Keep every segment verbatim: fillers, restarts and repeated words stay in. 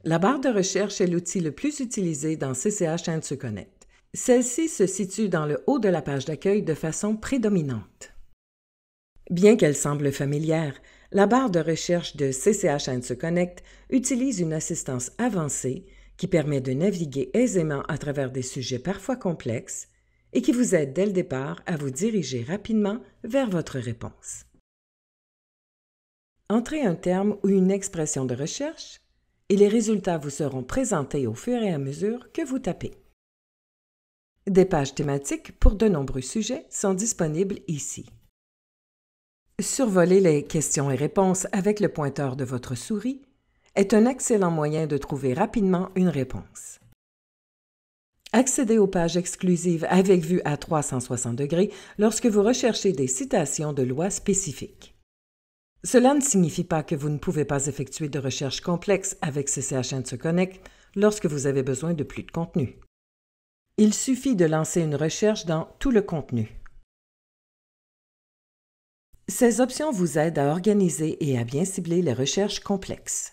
La barre de recherche est l'outil le plus utilisé dans C C H Answer Connect. Celle-ci se situe dans le haut de la page d'accueil de façon prédominante. Bien qu'elle semble familière, la barre de recherche de C C H Answer Connect utilise une assistance avancée qui permet de naviguer aisément à travers des sujets parfois complexes et qui vous aide dès le départ à vous diriger rapidement vers votre réponse. Entrez un terme ou une expression de recherche et les résultats vous seront présentés au fur et à mesure que vous tapez. Des pages thématiques pour de nombreux sujets sont disponibles ici. Survoler les questions et réponses avec le pointeur de votre souris est un excellent moyen de trouver rapidement une réponse. Accédez aux pages exclusives avec vue à trois cent soixante degrés lorsque vous recherchez des citations de lois spécifiques. Cela ne signifie pas que vous ne pouvez pas effectuer de recherches complexes avec C C H Answer Connect lorsque vous avez besoin de plus de contenu. Il suffit de lancer une recherche dans « Tout le contenu ». Ces options vous aident à organiser et à bien cibler les recherches complexes.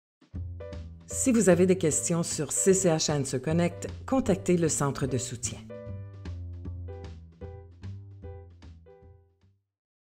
Si vous avez des questions sur C C H Answer Connect, contactez le centre de soutien.